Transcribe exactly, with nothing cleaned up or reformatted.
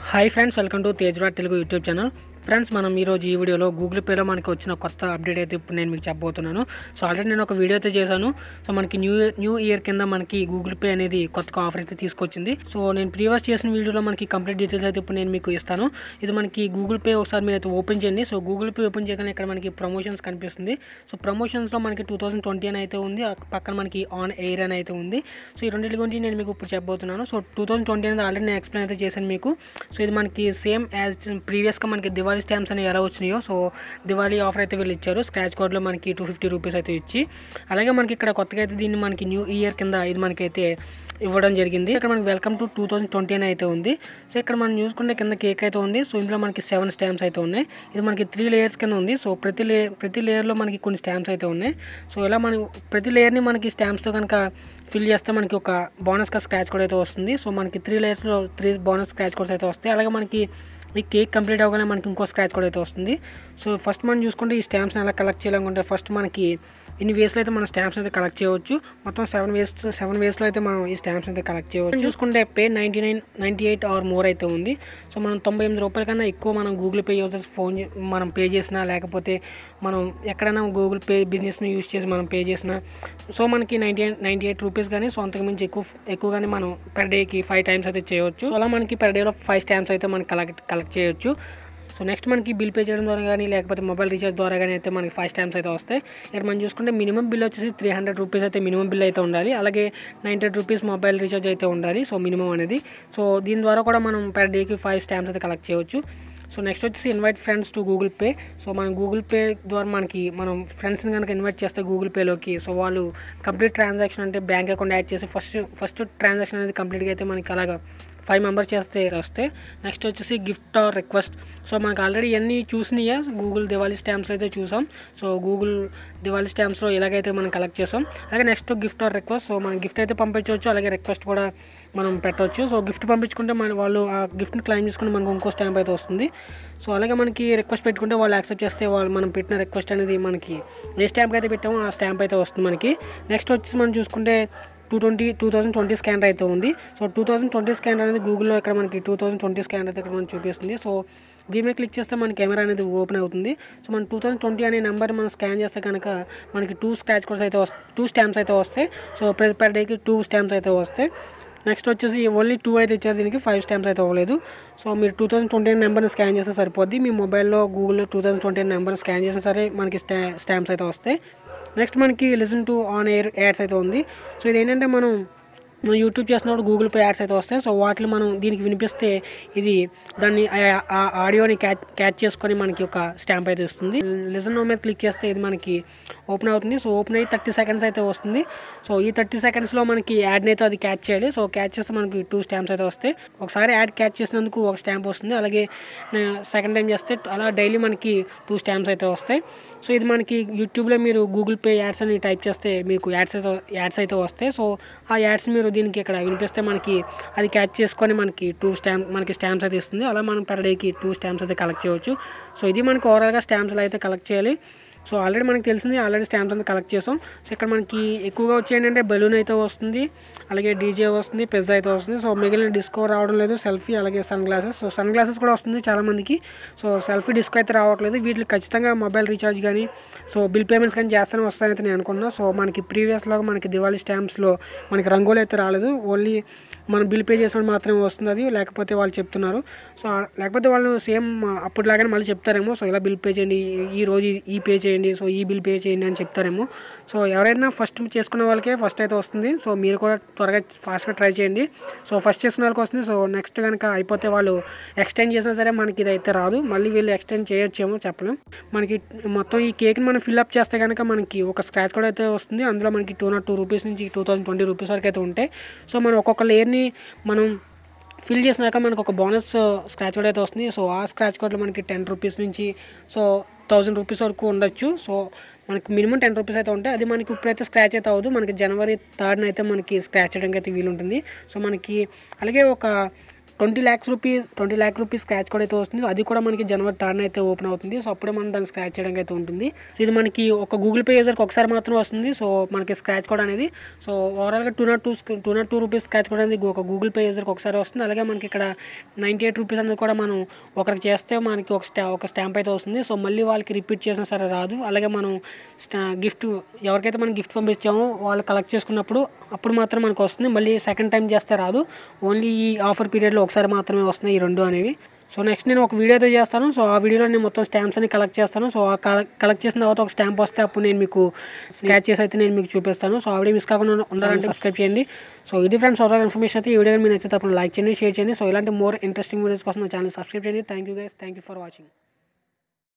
Hi friends, welcome to Tejraj Telugu YouTube channel. Friends, మనం ఈరోజు ఈ వీడియోలో గూగుల్ పేలో మనకి వచ్చిన కొత్త అప్డేట్ అయితే ఇప్పుడు నేను మీకు చెప్పబోతున్నాను. సో ఆల్రెడీ నేను ఒక వీడియో అయితే చేశాను. సో మనకి న్యూ న్యూ ఇయర్ కింద మనకి గూగుల్ పే అనేది కొత్త ఆఫర్ అయితే తీసుకొచ్చింది. సో నేను ప్రీవియస్ చేసిన వీడియోలో మనకి కంప్లీట్ డీటెయిల్స్ అయితే ఇప్పుడు నేను మీకు ఇస్తాను. ఇది మనకి గూగుల్ పే ఒకసారి మీరు అయితే ఓపెన్ చేయండి. సో గూగుల్ పే ఓపెన్ చేయగానే ఇక్కడ మనకి ప్రమోషన్స్ కనిపిస్తుంది. సో ప్రమోషన్స్లో మనకి టూ థౌసండ్ ట్వంటీ అని అయితే ఉంది, పక్కన మనకి ఆన్ ఎయిర్ అని అయితే ఉంది. సో ఈ రెండింటి గురించి నేను మీకు ఇప్పుడు చెప్పబోతున్నాను. సో టూ థౌసండ్ ట్వంటీ అనేది ఆల్రెడీ నేను ఎక్స్ప్లెయిన్ అయితే చేశాను మీకు. సో ఇది మనకి సేమ్ యాజ్ ప్రీవియస్గా మనకి దివాళీ స్టాంప్స్ అనేవి ఎలా వచ్చినాయో, సో దివాళీ ఆఫర్ అయితే వీళ్ళు ఇచ్చారు. స్క్రాచ్ కోడ్లో మనకి టూ ఫిఫ్టీ రూపీస్ అయితే ఇచ్చి, అలాగే మనకి ఇక్కడ కొత్తగా అయితే దీన్ని మనకి న్యూ ఇయర్ కింద ఇది మనకైతే ఇవ్వడం జరిగింది. ఇక్కడ మనకి welcome to two thousand twenty అని అయితే ఉంది. సో ఇక్కడ మనం చూసుకుంటే కింద కేక్ అయితే ఉంది. సో ఇందులో మనకి సెవెన్ స్టాంప్స్ అయితే ఉన్నాయి. ఇది మనకి త్రీ లేయర్స్ కింద ఉంది. సో ప్రతి లే ప్రతి లేయర్లో మనకి కొన్ని స్టాంప్స్ అయితే ఉన్నాయి. సో ఇలా మనం ప్రతి లేయర్ని మనకి స్టాంప్స్తో కనుక ఫిల్ చేస్తే మనకి ఒక బోనస్గా స్క్రాచ్ కోడ్ అయితే వస్తుంది. సో మనకి త్రీ లేయర్స్లో త్రీ బోనస్ స్క్రాచ్ కోడ్స్ అయితే వస్తాయి. అలాగే మనకి ఈ కేక్ కంప్లీట్ అవ్వగానే మనకి ఇంకో స్క్రాచ్ కోడ్ అయితే వస్తుంది. సో ఫస్ట్ మనం చూసుకుంటే ఈ స్టాంప్స్ని ఎలా కలెక్ట్ చేయాలనుకుంటే, ఫస్ట్ మనకి ఇన్ని వేస్లో అయితే మనం స్టాంప్స్ అయితే కలెక్ట్ చేయవచ్చు. మొత్తం సెవెన్ వేస్ సెవెన్ వేస్లో అయితే మనం ఈ స్టాంప్స్ అయితే కలెక్ట్ చేయవచ్చు. చూసుకుంటే pay ninety nine ninety eight or more అయితే ఉంది. సో మనం తొంభై ఎనిమిది రూపాయల కన్నా ఎక్కువ మనం గూగుల్ పే యూజర్స్ ఫోన్ మనం పే చేసినా, లేకపోతే మనం ఎక్కడైనా గూగుల్ పే బిజినెస్ని యూజ్ చేసి మనం పే చేసినా, సో మనకి ninety eight ninety eight rupees కానీ సో అంతకుమించి ఎక్కువ ఎక్కువగానే మనం పర్ డేకి ఫైవ్ టైమ్స్ అయితే చేయవచ్చు. సో అలా మనకి పర్ డేలో ఫైవ్ స్టాంప్స్ అయితే మనం కలెక్ట్ కలెక్ట్ చేయొచ్చు. సో నెక్స్ట్ మనకి బిల్ పే చేయడం ద్వారా కానీ లేకపోతే మొబైల్ రీఛార్జ్ ద్వారా కానీ అయితే మనకి ఫైవ్ స్టాంప్స్ అయితే వస్తాయి. ఇక్కడ మనం చూసుకుంటే మినిమం బిల్ వచ్చేసి త్రీ హండ్రెడ్ రూపీస్ అయితే మినిమం బిల్ అయితే ఉండాలి. అలాగే నైంటీ రూపీస్ మొబైల్ రీఛార్జ్ అయితే ఉండాలి. సో మినిమం అనేది. సో దీని ద్వారా కూడా మనం పర్ డేకి ఫైవ్ స్టాంప్స్ అయితే కలెక్ట్ చేయవచ్చు. సో నెక్స్ట్ వచ్చేసి invite friends to Google pay. So మనం గూగుల్ పే ద్వారా మనకి మనం ఫ్రెండ్స్ని కనుక ఇన్వైట్ చేస్తే గూగుల్ పేలోకి, సో వాళ్ళు కంప్లీట్ ట్రాన్సాక్షన్ అంటే బ్యాంక్ అకౌంట్ యాడ్ చేసి ఫస్ట్ ఫస్ట్ ట్రాన్సాక్షన్ అనేది కంప్లీట్గా అయితే మనకి అలాగా ఫైవ్ మెంబర్స్ చేస్తే వస్తే. నెక్స్ట్ వచ్చేసి గిఫ్ట్ ఆర్ రిక్వెస్ట్. సో మనకు ఆల్రెడీ ఇవన్నీ చూసినాయా గూగుల్ దివాళీ స్టాంప్స్ అయితే చూసాం. సో గూగుల్ దివాళీ స్టాంప్స్లో ఇలాగైతే మనం కలెక్ట్ చేసాం. అలాగే next gift or request. So మనం గిఫ్ట్ అయితే పంపించవచ్చు, అలాగే రిక్వెస్ట్ కూడా మనం పెట్టవచ్చు. సో గిఫ్ట్ పంపించుకుంటే మన వాళ్ళు ఆ గిఫ్ట్ని క్లెయిమ్ చేసుకుంటే మనకు ఇంకో స్టాంప్ అయితే వస్తుంది. సో అలాగే మనకి రిక్వెస్ట్ పెట్టుకుంటే వాళ్ళు యాక్సెప్ట్ చేస్తే వాళ్ళు మనం పెట్టిన రిక్వెస్ట్ అనేది మనకి ఏ స్టాంప్ అయితే పెట్టామో ఆ స్టాంప్ అయితే వస్తుంది మనకి. నెక్స్ట్ వచ్చేసి మనం చూసుకుంటే two twenty two thousand twenty scanner అయితే ఉంది. So two thousand twenty scanner అనేది గూగుల్లో ఇక్కడ మనకి టూ థౌసండ్ ట్వంటీ స్కానర్ అయితే ఇక్కడ మనకి చూపిస్తుంది. సో దీని మీద క్లిక్ చేస్తే మన కెమెరా అనేది ఓపెన్ అవుతుంది. సో మన టూ థౌసండ్ ట్వంటీ అనే నెంబర్ మనం స్కాన్ చేస్తే కనుక మనకి టూ స్క్రాచ్ కోడ్స్ అయితే వస్తాయి, టూ స్టాంప్స్ అయితే వస్తాయి. సో పర్ డేకి టూ స్టాంప్స్ అయితే వస్తాయి. నెక్స్ట్ వచ్చేసి ఓన్లీ టూ అయితే ఇచ్చారు, దీనికి ఫైవ్ స్టాంప్స్ అయితే అవ్వలేదు. సో మీరు టూ థౌసండ్ ట్వంటీ నెంబర్ని స్కాన్ చేస్తే సరిపోద్ది. మీ మొబైల్లో గూగుల్లో two thousand twenty number scan చేసినా సరే మనకి స్టా స్టాంప్స్ అయితే వస్తాయి. నెక్స్ట్ మనకి listen to on air ads అయితే ఉంది. సో ఇది ఏంటంటే మనం మనం యూట్యూబ్ చేసినప్పుడు గూగుల్ పే యాడ్స్ అయితే వస్తాయి. సో వాటిని మనం దీనికి వినిపిస్తే ఇది దాన్ని ఆ ఆడియోని క్యాచ్ క్యాచ్ చేసుకొని మనకి ఒక స్టాంప్ అయితే వస్తుంది. లిసన్ నో మీద క్లిక్ చేస్తే ఇది మనకి ఓపెన్ అవుతుంది. సో ఓపెన్ అయ్యి థర్టీ సెకండ్స్ అయితే వస్తుంది. సో ఈ థర్టీ సెకండ్స్లో మనకి యాడ్ని అయితే అది క్యాచ్ చేయాలి. సో క్యాచ్ చేస్తే మనకి టూ స్టాంప్స్ అయితే వస్తాయి. ఒకసారి యాడ్ క్యాచ్ చేసినందుకు ఒక స్టాంప్ వస్తుంది. అలాగే సెకండ్ టైం చేస్తే అలా డైలీ మనకి టూ స్టాంప్స్ అయితే వస్తాయి. సో ఇది మనకి యూట్యూబ్లో మీరు గూగుల్ పే యాడ్స్ అని టైప్ చేస్తే మీకు యాడ్స్ అయితే యాడ్స్ అయితే వస్తాయి. సో ఆ యాడ్స్ మీరు దీనికి ఇక్కడ వినిపిస్తే మనకి అది క్యాచ్ చేసుకొని మనకి టూ స్టాంప్ మనకి స్టాంప్స్ అయితే ఇస్తుంది. అలా మనం పర్ డేకి టూ స్టాంప్స్ అయితే కలెక్ట్ చేయవచ్చు. సో ఇది మనకి ఓవరాల్గా స్టాంప్స్లో అయితే కలెక్ట్ చేయాలి. సో ఆల్రెడీ మనకి తెలిసింది, ఆల్రెడీ స్టాంప్స్ అంతా కలెక్ట్ చేసాం. సో ఇక్కడ మనకి ఎక్కువగా వచ్చి ఏంటంటే బెలూన్ అయితే వస్తుంది, అలాగే డీజే వస్తుంది, పిజ్జా అయితే వస్తుంది. సో మిగిలిన డిస్కో రావడం లేదు, సెల్ఫీ అలాగే sunglasses. So sunglasses కూడా వస్తుంది చాలామందికి. సో సెల్ఫీ డిస్కో అయితే రావట్లేదు. వీటికి ఖచ్చితంగా మొబైల్ రీఛార్జ్ కానీ సో బిల్ పేమెంట్స్ కానీ చేస్తూనే వస్తాయని నేను అనుకున్నాను. సో మనకి ప్రీవియస్లో మనకి దివాళీ స్టాంప్స్లో మనకి రంగోలి అయితే రాలేదు, ఓన్లీ మనం బిల్ పే చేసినప్పుడు మాత్రమే వస్తుంది అది. లేకపోతే వాళ్ళు చెప్తున్నారు, సో లేకపోతే వాళ్ళు సేమ్ అప్పటిలాగానే మళ్ళీ చెప్తారేమో. సో ఇలా బిల్ పే చేయండి, ఈ రోజు ఈ పే చేయండి, సో ఈ బిల్ పే చేయండి అని చెప్తారేమో. సో ఎవరైనా ఫస్ట్ చేసుకున్న వాళ్ళకే ఫస్ట్ అయితే వస్తుంది. సో మీరు కూడా త్వరగా ఫాస్ట్గా ట్రై చేయండి. సో ఫస్ట్ చేసుకున్న వాళ్ళకి వస్తుంది. సో నెక్స్ట్ కనుక అయిపోతే వాళ్ళు ఎక్స్టెండ్ చేసినా సరే మనకి ఇది అయితే రాదు. మళ్ళీ వీళ్ళు ఎక్స్టెండ్ చేయొచ్చేమో చెప్పలేం. మనకి మొత్తం ఈ కేక్ని మనం ఫిల్అప్ చేస్తే కనుక మనకి ఒక స్క్రాచ్ కూడా అయితే వస్తుంది. అందులో మనకి టూ నాట్ టూ రూపీస్ నుంచి టూ థౌసండ్ ట్వంటీ రూపీస్ వరకు అయితే ఉంటాయి. సో మనం ఒక్కొక్క లేయర్ని మనం ఫిల్ చేసినాక మనకు ఒక బోనస్ స్క్రాచ్ కోడ్ అయితే వస్తుంది. సో ఆ స్క్రాచ్ కోడ్లో మనకి టెన్ రూపీస్ నుంచి సో థౌజండ్ రూపీస్ వరకు ఉండొచ్చు. సో మనకి మినిమం టెన్ రూపీస్ అయితే ఉంటాయి. అది మనకి ఇప్పుడైతే స్క్రాచ్ అయితే అవ్వదు. మనకి జనవరి థర్డ్న అయితే మనకి స్క్రాచ్ చేయడానికి అయితే వీలు ఉంటుంది. సో మనకి అలాగే ఒక twenty lakhs rupees twenty lakh rupees scratch code అయితే వస్తుంది. అది కూడా మనకి జనవరి థర్డ్ అయితే ఓపెన్ అవుతుంది. సో అప్పుడే మనం దాన్ని స్క్రాచ్ చేయడానికి అయితే ఉంటుంది. ఇది మనకి ఒక గూగుల్ పే యూజర్కి ఒకసారి మాత్రం వస్తుంది. సో మనకి స్క్రాచ్ కోడ్ అనేది సో ఓవరాల్గా two nought two two nought two rupees scratch code అనేది ఒక గూగుల్ పే యూజర్కి ఒకసారి వస్తుంది. అలాగే మనకి ఇక్కడ నైంటీ ఎయిట్ రూపీస్ అనేది కూడా మనం ఒకరికి చేస్తే మనకి ఒక స్టా ఒక స్టాంప్ అయితే వస్తుంది. సో మళ్ళీ వాళ్ళకి రిపీట్ చేసినా సరే రాదు. అలాగే మనం స్టా గిఫ్ట్ ఎవరికైతే మనం గిఫ్ట్ పంపించామో వాళ్ళు కలెక్ట్ చేసుకున్నప్పుడు అప్పుడు మాత్రం మనకు వస్తుంది. మళ్ళీ సెకండ్ టైం చేస్తే రాదు. ఓన్లీ ఈ ఆఫర్ పీరియడ్లో ఒకసారి మాత్రమే వస్తున్నాయి ఈ రెండు అనేవి. సో నెక్స్ట్ నేను ఒక వీడియో అయితే చేస్తాను. సో ఆ వీడియోలో నేను మొత్తం స్టాంప్స్ అని కలెక్ట్ చేస్తాను. సో ఆ కలెక్ట్ చేసిన తర్వాత ఒక స్టాంప్ వస్తే అప్పుడు నేను మీకు స్క్రాచ్ చేసి అయితే నేను మీకు చూపిస్తాను. సో ఆ వీడియో మిస్ కాకుండా ఉండాలంటే సబ్స్క్రైబ్ చేయండి. సో ఇది ఫ్రెండ్స్ ఓవరాల్ ఇన్ఫర్మేషన్ అయితే ఈ వీడియో మీరు నచ్చితే అప్పుడు లైక్ చేయండి, షేర్ చేయండి. సో ఇలాంటి మోర్ ఇంట్రెస్టింగ్ వీడియోస్ కోసం నా ఛానల్ సబ్స్క్రైబ్ చేయండి. Thank you guys, thank you for watching.